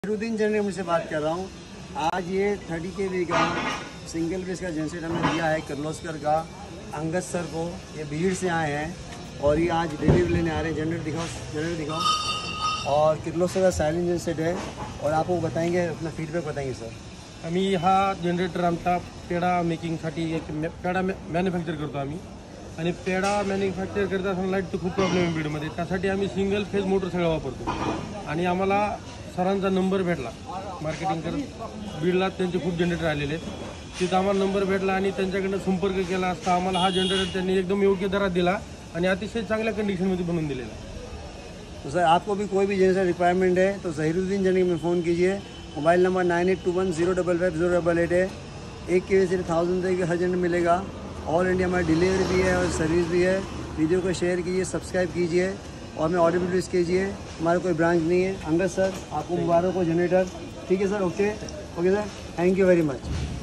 Zahiruddin generator से बात कर रहा हूँ। आज ये 30 kV का सिंगल बेस का जनरेटर हमें दिया है किर्लोस्कर का अंगद सर को। ये भीड़ से आए हैं और ये आज डिलीवरी लेने आ रहे हैं। जनरेटर दिखाओ। और किर्लोस्कर का सायलेंट जनसेट है और आपको बताएंगे, अपना फीडबॅक बताएंगे सर। आम्ही हा जनरेटर आमचा पेढा मेकिंगसाठी एक पेढा मॅन्युफॅक्चर करतो आम्ही। आणि पेढा मॅन्युफॅक्चर करत असताना लाईटचा खूप प्रॉब्लेम आहे बीडमध्ये, त्यासाठी आम्ही सिंगल फेज मोटर सगळं वापरतो। आणि आम्हाला सरांचा नंबर भेटला मार्केटिंग करत बीडला, त्यांचे खूप जनरेटर आलेले आहेत, तिथं आम्हाला नंबर भेटला आणि त्यांच्याकडनं संपर्क केला असता आम्हाला हा जनरेटर त्यांनी एकदम योग्य दरात दिला आणि अतिशय चांगल्या कंडिशनमध्ये बनवून दिलेला आहे। तो सर आपको भी कोई भी जनरेटर रिक्वायरमेंट है तो जहीरुद्दीन जनरेटर में फ़ोन कीजिए। मोबाइल नंबर 9821055088 है। 1 kV से 1000 रुपये की हर जनरेटर मिलेगा। ऑल इंडिया हमारी डिलीवरी भी है और सर्विस भी है। वीडियो को शेयर कीजिए, सब्सक्राइब कीजिए और हमें ऑर्डर भी प्लेस कीजिए। हमारा कोई ब्रांच नहीं है। अंगद सर आपको मुबारक हो जनरेटर। ठीक है sir, okay sir, thank you very much.